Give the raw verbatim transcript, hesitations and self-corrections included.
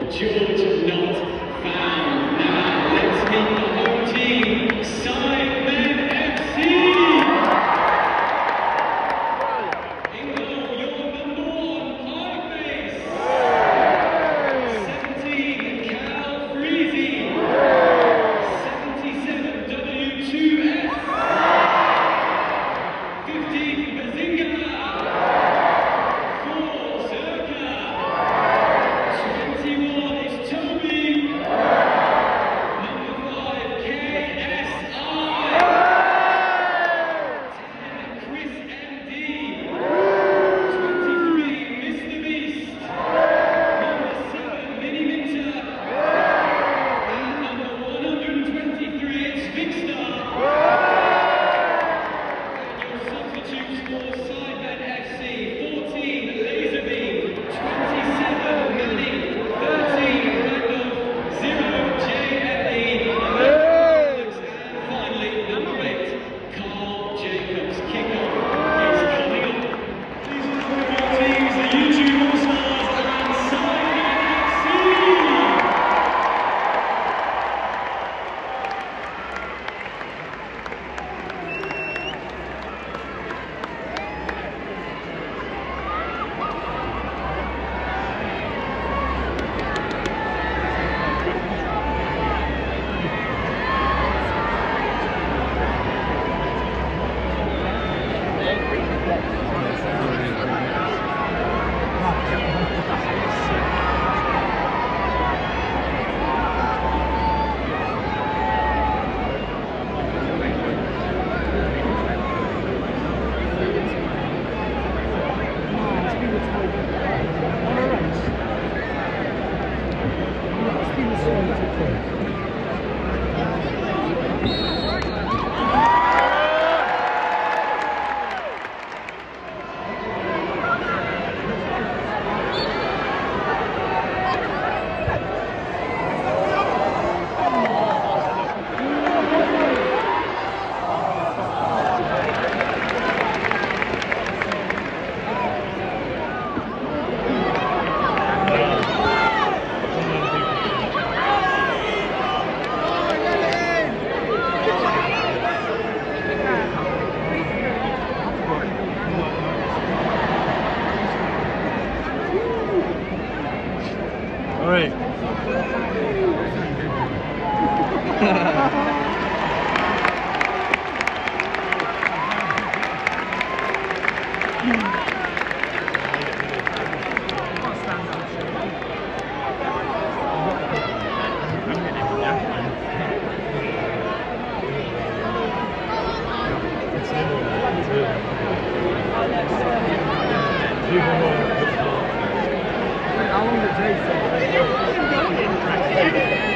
George not found. Now let's meet the home team, Sidemen F C. In goal, your number one, Pieface. seventeen, Cal Freezy. seventy-seven, W two F. fifteen, Bazinga. four, Zerka. twenty-one is Toby. Number five, K S I. ten, Chris M D. twenty-three, Mister Beast. Number seven, Mini Minter. And number one hundred twenty-three, it's Vicstar. And your substitutes for Sidemen F C, fourteen, Laserbeam. twenty-seven, Manning. thirteen, Randolph. zero, J L E. eleven, Alex. And finally, number eight, Carl Jacobs. Kickoff is coming up. Please welcome your teams, the YouTube All-Stars and Sidemen F C. All right. How long did it take?